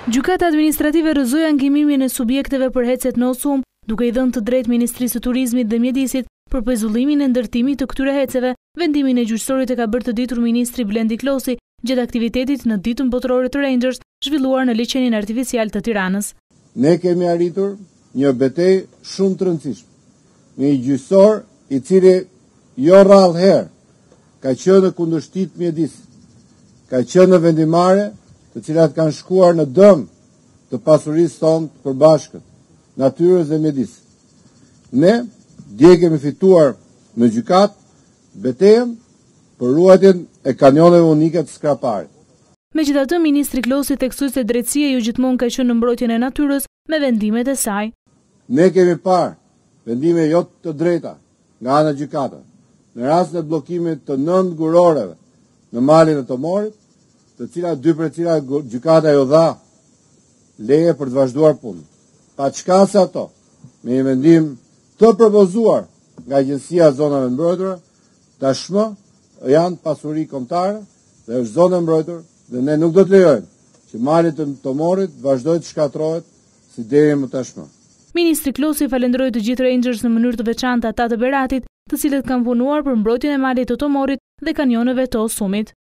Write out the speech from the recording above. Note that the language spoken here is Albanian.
Gjykata administrative rrëzoi ankimimin e subjekteve për hecet në Osum, duke i dhënë të drejtë Ministrisë së Turizmit dhe Mjedisit për pezullimin e ndërtimit të këtyre heceve. Vendimin e gjyqësorit e ka bërë të ditur ministri Blendi Klosi gjatë aktivitetit në ditën botërore të Rangers, zhvilluar në liçenin artificial të Tiranës. Ne kemi arritur një betejë shumë të rëndësishme. Një gjyqësor i cili jo rrallë herë ka qenë në kundërshtit mjedisit, ka qenë në vendimare të cilat kanë shkuar në dëm të pasurisë tonë të përbashkët, natyrës dhe mjedisit. Ne dje kemi fituar në gjykat betejën për ruajtjen e kanioneve unike të Skraparit. Megjithatë, ministri Klosi theksoi se drejtësia jo gjithmonë ka qenë në mbrojtjen e natyrës me vendimet e saj. Ne kemi parë vendime jo të drejta nga ana e gjykatës në rastin e bllokimit të 9 guroreve në malin e Tomorit, të cilat dy për cilat gjykata ju dha leje për të vazhduar punën. Pa çka se ato, me një vendim të propozuar nga Agjencia e Zonave Mbrojtura, tashmë janë pasuri kombëtare dhe është zonë e mbrojtur dhe ne nuk do të lejojmë që mali të Tomorit vazhdojë të shkatërrohet si deri më tashmë. Ministri Klosi falenderoi të gjithë Rangers në mënyrë të veçantë ata të Beratit, të cilët kanë punuar për mbrojtjen e malit të Tomorit dhe kanioneve të Osumit.